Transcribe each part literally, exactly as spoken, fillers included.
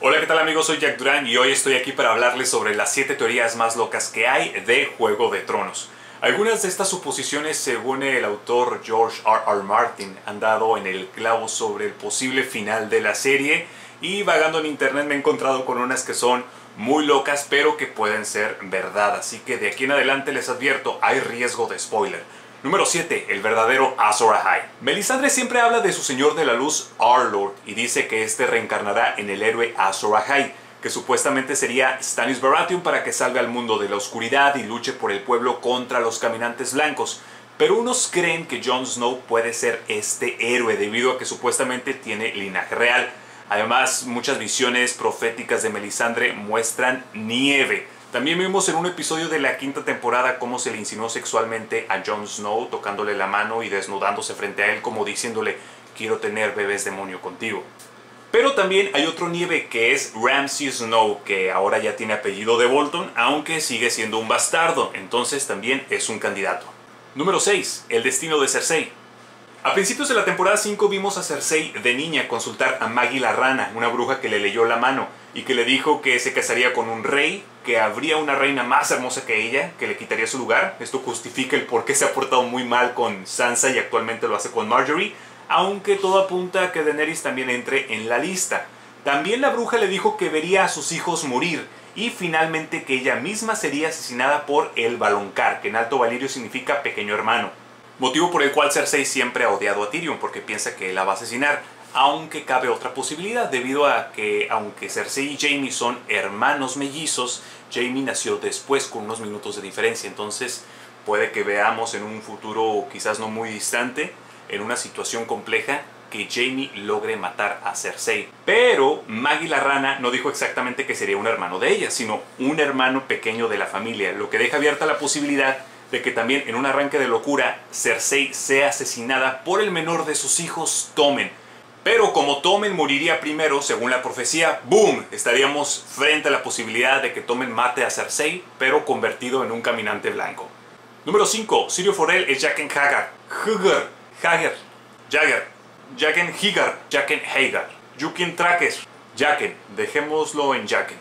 Hola, ¿qué tal amigos? Soy Jack Durán y hoy estoy aquí para hablarles sobre las siete teorías más locas que hay de Juego de Tronos. Algunas de estas suposiciones, según el autor George R R Martin, han dado en el clavo sobre el posible final de la serie, y vagando en internet me he encontrado con unas que son muy locas pero que pueden ser verdad, así que de aquí en adelante les advierto, hay riesgo de spoiler. Número siete. El verdadero Azor Ahai. Melisandre siempre habla de su señor de la luz, R-Lord, y dice que este reencarnará en el héroe Azor Ahai, que supuestamente sería Stannis Baratheon para que salve al mundo de la oscuridad y luche por el pueblo contra los caminantes blancos. Pero unos creen que Jon Snow puede ser este héroe debido a que supuestamente tiene linaje real. Además, muchas visiones proféticas de Melisandre muestran nieve. También vimos en un episodio de la quinta temporada cómo se le insinuó sexualmente a Jon Snow, tocándole la mano y desnudándose frente a él como diciéndole: quiero tener bebés demonio contigo. Pero también hay otro nieve que es Ramsay Snow, que ahora ya tiene apellido de Bolton, aunque sigue siendo un bastardo, entonces también es un candidato. Número seis. El destino de Cersei. A principios de la temporada cinco vimos a Cersei de niña consultar a Maggie la Rana, una bruja que le leyó la mano y que le dijo que se casaría con un rey, que habría una reina más hermosa que ella, que le quitaría su lugar. Esto justifica el por qué se ha portado muy mal con Sansa y actualmente lo hace con Marjorie, aunque todo apunta a que Daenerys también entre en la lista. También la bruja le dijo que vería a sus hijos morir y finalmente que ella misma sería asesinada por el Valonqar, que en Alto Valyrio significa pequeño hermano. Motivo por el cual Cersei siempre ha odiado a Tyrion, porque piensa que él la va a asesinar. Aunque cabe otra posibilidad, debido a que aunque Cersei y Jaime son hermanos mellizos, Jaime nació después con unos minutos de diferencia. Entonces puede que veamos en un futuro quizás no muy distante, en una situación compleja, que Jaime logre matar a Cersei. Pero Maggie la Rana no dijo exactamente que sería un hermano de ella, sino un hermano pequeño de la familia, lo que deja abierta la posibilidad de que también en un arranque de locura Cersei sea asesinada por el menor de sus hijos, Tommen. Pero como Tommen moriría primero, según la profecía, ¡boom!, estaríamos frente a la posibilidad de que Tommen mate a Cersei, pero convertido en un caminante blanco. Número cinco. Syrio Forel es Jaqen Hagar. Hagar. Hagar. Jagger. Jaqen Higar. Jaqen Hagar. Juqen Tracker. Jaqen. Dejémoslo en Jaqen.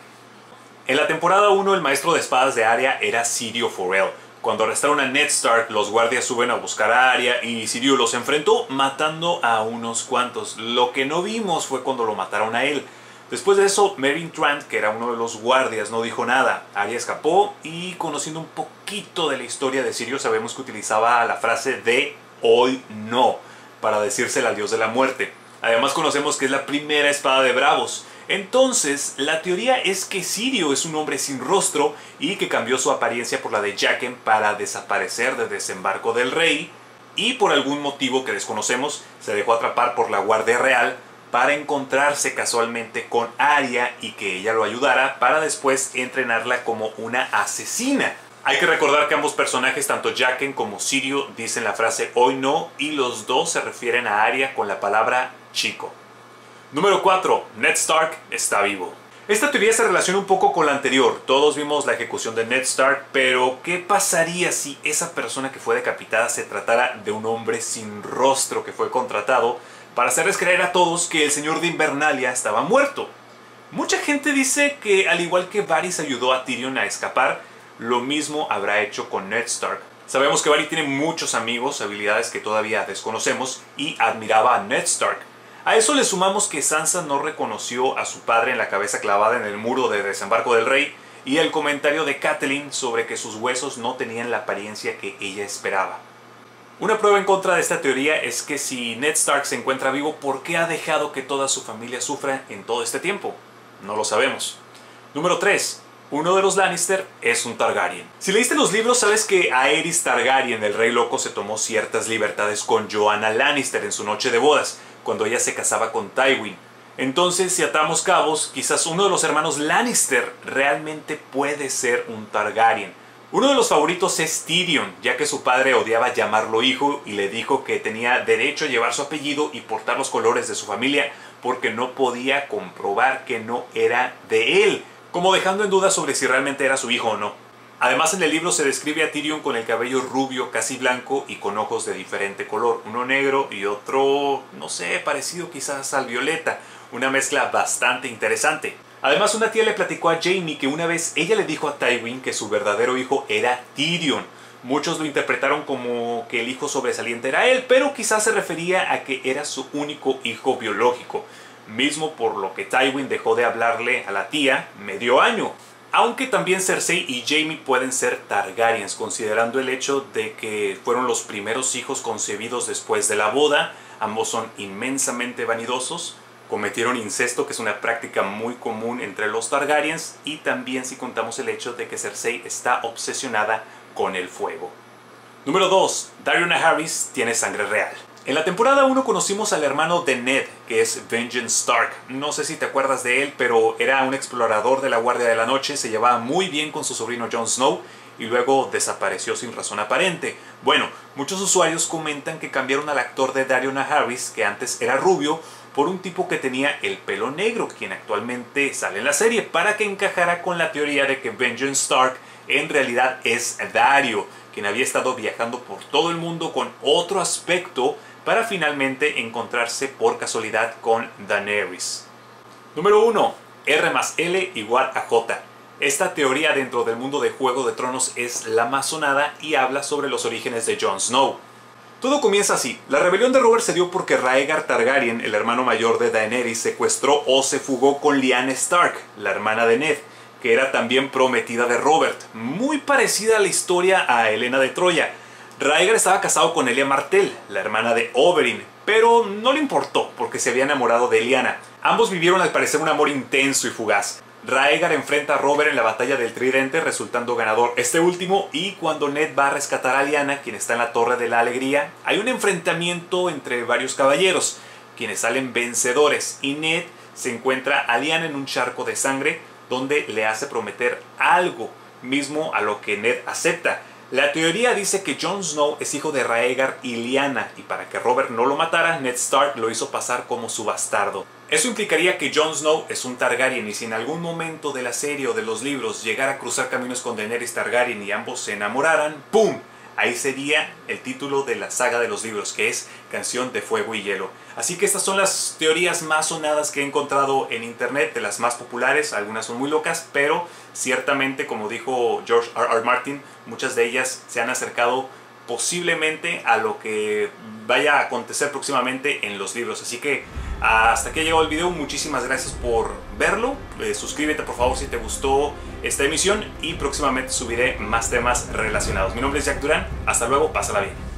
En la temporada uno, el maestro de espadas de Arya era Syrio Forel. Cuando arrestaron a Ned Stark, los guardias suben a buscar a Arya y Syrio los enfrentó matando a unos cuantos. Lo que no vimos fue cuando lo mataron a él. Después de eso, Meryn Trant, que era uno de los guardias, no dijo nada. Arya escapó y, conociendo un poquito de la historia de Syrio, sabemos que utilizaba la frase de "hoy no" para decírsela al dios de la muerte. Además conocemos que es la primera espada de Bravos. Entonces, la teoría es que Syrio es un hombre sin rostro y que cambió su apariencia por la de Jaqen para desaparecer de Desembarco del Rey, y por algún motivo que desconocemos se dejó atrapar por la Guardia Real para encontrarse casualmente con Arya y que ella lo ayudara para después entrenarla como una asesina. Hay que recordar que ambos personajes, tanto Jaqen como Syrio, dicen la frase "hoy no", y los dos se refieren a Arya con la palabra chico. Número cuatro. Ned Stark está vivo. Esta teoría se relaciona un poco con la anterior. Todos vimos la ejecución de Ned Stark, pero ¿qué pasaría si esa persona que fue decapitada se tratara de un hombre sin rostro que fue contratado para hacerles creer a todos que el señor de Invernalia estaba muerto? Mucha gente dice que, al igual que Varys ayudó a Tyrion a escapar, lo mismo habrá hecho con Ned Stark. Sabemos que Varys tiene muchos amigos, habilidades que todavía desconocemos, y admiraba a Ned Stark. A eso le sumamos que Sansa no reconoció a su padre en la cabeza clavada en el muro de Desembarco del Rey, y el comentario de Catelyn sobre que sus huesos no tenían la apariencia que ella esperaba. Una prueba en contra de esta teoría es que si Ned Stark se encuentra vivo, ¿por qué ha dejado que toda su familia sufra en todo este tiempo? No lo sabemos. Número tres. Uno de los Lannister es un Targaryen. Si leíste los libros, sabes que Aerys Targaryen, el Rey Loco, se tomó ciertas libertades con Joanna Lannister en su noche de bodas, cuando ella se casaba con Tywin. Entonces, si atamos cabos, quizás uno de los hermanos Lannister realmente puede ser un Targaryen. Uno de los favoritos es Tyrion, ya que su padre odiaba llamarlo hijo y le dijo que tenía derecho a llevar su apellido y portar los colores de su familia porque no podía comprobar que no era de él, como dejando en duda sobre si realmente era su hijo o no. Además, en el libro se describe a Tyrion con el cabello rubio, casi blanco, y con ojos de diferente color, uno negro y otro, no sé, parecido quizás al violeta, una mezcla bastante interesante. Además, una tía le platicó a Jaime que una vez ella le dijo a Tywin que su verdadero hijo era Tyrion. Muchos lo interpretaron como que el hijo sobresaliente era él, pero quizás se refería a que era su único hijo biológico, mismo por lo que Tywin dejó de hablarle a la tía medio año. Aunque también Cersei y Jaime pueden ser Targaryens, considerando el hecho de que fueron los primeros hijos concebidos después de la boda. Ambos son inmensamente vanidosos, cometieron incesto, que es una práctica muy común entre los Targaryens, y también si contamos el hecho de que Cersei está obsesionada con el fuego. Número dos. Daario Naharis tiene sangre real. En la temporada uno conocimos al hermano de Ned, que es Benjen Stark. No sé si te acuerdas de él, pero era un explorador de la Guardia de la Noche, se llevaba muy bien con su sobrino Jon Snow y luego desapareció sin razón aparente. Bueno, muchos usuarios comentan que cambiaron al actor de Daario Naharis, que antes era rubio, por un tipo que tenía el pelo negro, quien actualmente sale en la serie, para que encajara con la teoría de que Benjen Stark en realidad es Daario, quien había estado viajando por todo el mundo con otro aspecto para finalmente encontrarse por casualidad con Daenerys. Número uno. R más L igual a J. Esta teoría dentro del mundo de Juego de Tronos es la más sonada y habla sobre los orígenes de Jon Snow. Todo comienza así. La rebelión de Robert se dio porque Rhaegar Targaryen, el hermano mayor de Daenerys, secuestró o se fugó con Lyanna Stark, la hermana de Ned, que era también prometida de Robert, muy parecida a la historia a Helena de Troya. Rhaegar estaba casado con Elia Martell, la hermana de Oberyn, pero no le importó porque se había enamorado de Lyanna. Ambos vivieron al parecer un amor intenso y fugaz. Rhaegar enfrenta a Robert en la batalla del Tridente, resultando ganador este último, y cuando Ned va a rescatar a Lyanna, quien está en la Torre de la Alegría, hay un enfrentamiento entre varios caballeros, quienes salen vencedores, y Ned se encuentra a Lyanna en un charco de sangre, donde le hace prometer algo, mismo a lo que Ned acepta. La teoría dice que Jon Snow es hijo de Rhaegar y Lyanna, y para que Robert no lo matara, Ned Stark lo hizo pasar como su bastardo. Eso implicaría que Jon Snow es un Targaryen, y si en algún momento de la serie o de los libros llegara a cruzar caminos con Daenerys Targaryen y ambos se enamoraran, ¡pum! Ahí sería el título de la saga de los libros, que es Canción de Fuego y Hielo. Así que estas son las teorías más sonadas que he encontrado en internet, de las más populares. Algunas son muy locas, pero ciertamente, como dijo George R R Martin, muchas de ellas se han acercado posiblemente a lo que vaya a acontecer próximamente en los libros. Así que hasta aquí ha llegado el video. Muchísimas gracias por verlo. Eh, suscríbete por favor si te gustó esta emisión, y próximamente subiré más temas relacionados. Mi nombre es Jack Durán. Hasta luego, pásala bien.